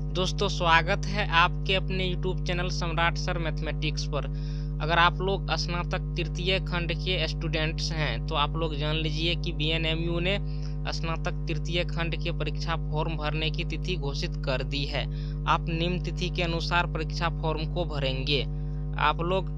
दोस्तों स्वागत है आपके अपने YouTube channel Samrat sir mathematics पर। अगर आप लोग स्नातक तृतीय खंड के स्टूडेंट्स हैं तो आप लोग जान लीजिए कि BNMU ने स्नातक तृतीय खंड के परीक्षा फॉर्म भरने की तिथि घोषित कर दी है। आप निम्न तिथि के अनुसार परीक्षा फॉर्म को भरेंगे। आप लोग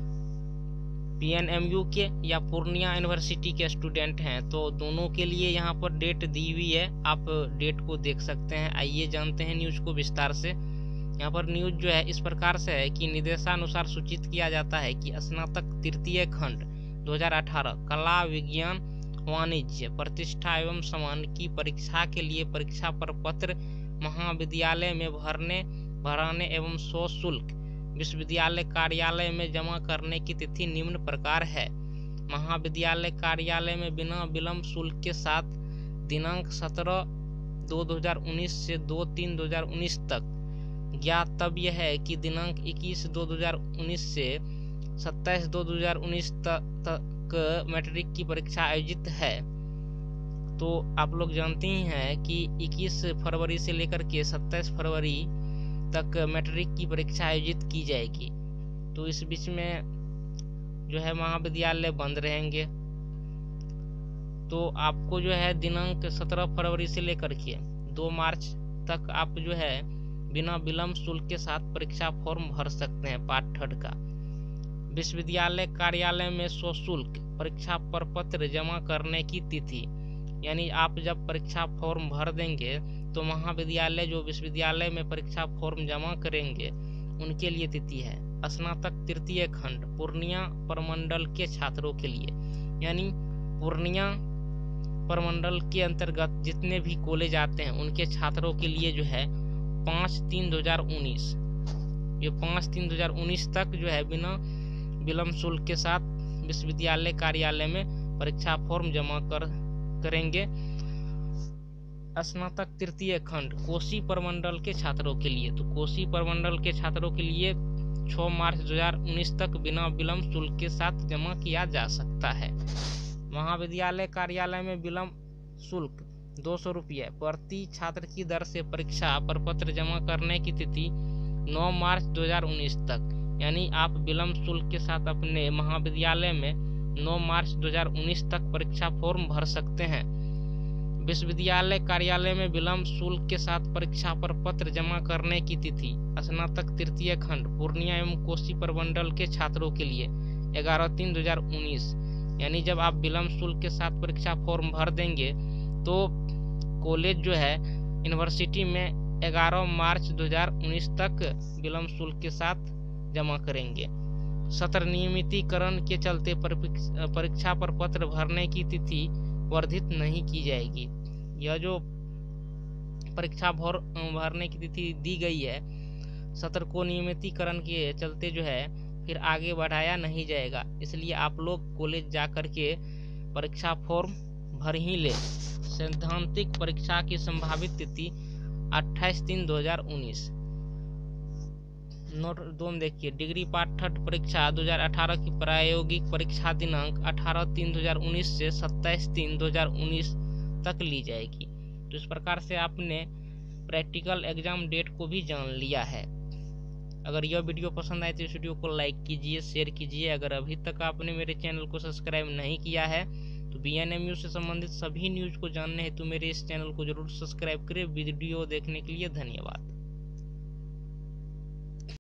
BNMU के या पूर्णिया यूनिवर्सिटी के स्टूडेंट हैं तो दोनों के लिए यहाँ पर डेट दी हुई है, आप डेट को देख सकते हैं। आइए जानते हैं न्यूज को विस्तार से। यहाँ पर न्यूज जो है इस प्रकार से है कि निर्देशानुसार सूचित किया जाता है कि स्नातक तृतीय खंड 2018 कला विज्ञान वाणिज्य प्रतिष्ठा एवं सम्मान की परीक्षा के लिए परीक्षा प्रपत्र महाविद्यालय में भराने एवं सशुल्क विश्वविद्यालय कार्यालय में जमा करने की तिथि निम्न प्रकार है। महाविद्यालय कार्यालय में बिना विलंब शुल्क के साथ दिनांक 17/2/2019 से 2/3/2019 तक। ज्ञातव्य है कि दिनांक 21/2/2019 से 27/2/2019 तक मैट्रिक की परीक्षा आयोजित है। तो आप लोग जानते ही हैं कि 21 फरवरी से लेकर के 27 फरवरी तक मैट्रिक की परीक्षा आयोजित की जाएगी। तो इस बीच में जो है महाविद्यालय बंद रहेंगे। तो आपको जो है दिनांक 17 फरवरी से लेकर के 2 मार्च तक आप जो है बिना विलंब शुल्क के साथ परीक्षा फॉर्म भर सकते हैं पार्ट 3 का। विश्वविद्यालय कार्यालय में सशुल्क परीक्षा प्रपत्र जमा करने की तिथि, यानी आप जब परीक्षा फॉर्म भर देंगे तो महाविद्यालय जो विश्वविद्यालय में परीक्षा फॉर्म जमा करेंगे उनके लिए तिथि है स्नातक तृतीय खंड पूर्णिया प्रमंडल के छात्रों के लिए। यानी पूर्णिया प्रमंडल के अंतर्गत जितने भी कॉलेज आते हैं उनके छात्रों के लिए जो है 5/3/2019 ये 5/3/2019 तक जो है बिना विलंब शुल्क के साथ विश्वविद्यालय कार्यालय में परीक्षा फॉर्म जमा करेंगे। स्नातक तृतीय खंड कोसी प्रमंडल के छात्रों के लिए, तो कोसी प्रमंडल के छात्रों के लिए 6 मार्च 2019 तक बिना विलंब शुल्क के साथ जमा किया जा सकता है। महाविद्यालय कार्यालय में विलंब शुल्क 200 रुपये प्रति छात्र की दर से परीक्षा प्रपत्र जमा करने की तिथि 9 मार्च 2019 तक। यानी आप विलंब शुल्क के साथ अपने महाविद्यालय में 9 मार्च 2019 तक परीक्षा फॉर्म भर सकते हैं। विश्वविद्यालय कार्यालय में विलंब शुल्क के साथ परीक्षा प्रपत्र जमा करने की तिथि स्नातक तृतीय खंड पूर्णिया एवं कोसी प्रमंडल के छात्रों के लिए 11/3/2019। यानी जब आप विलंब शुल्क के साथ परीक्षा फॉर्म भर देंगे तो कॉलेज जो है यूनिवर्सिटी में 11 मार्च 2019 तक विलंब शुल्क के साथ जमा करेंगे। सत्र नियमितीकरण के चलते परीक्षा प्रपत्र भरने की तिथि वर्धित नहीं की जाएगी। यह जो परीक्षा भरने की तिथि दी गई है सत्र को नियमितीकरण के चलते जो है फिर आगे बढ़ाया नहीं जाएगा। इसलिए आप लोग कॉलेज जा कर के परीक्षा फॉर्म भर ही ले। सैद्धांतिक परीक्षा की संभावित तिथि 28/3/2019। नोट 2 देखिए, डिग्री पार्ट 3 परीक्षा 2018 की प्रायोगिक परीक्षा दिनांक 18/3/2019 से 27/3/2019 तक ली जाएगी। तो इस प्रकार से आपने प्रैक्टिकल एग्जाम डेट को भी जान लिया है। अगर यह वीडियो पसंद आए तो इस वीडियो को लाइक कीजिए, शेयर कीजिए। अगर अभी तक आपने मेरे चैनल को सब्सक्राइब नहीं किया है तो BNMU से संबंधित सभी न्यूज को जानने हेतु मेरे इस चैनल को जरूर सब्सक्राइब करें। वीडियो देखने के लिए धन्यवाद।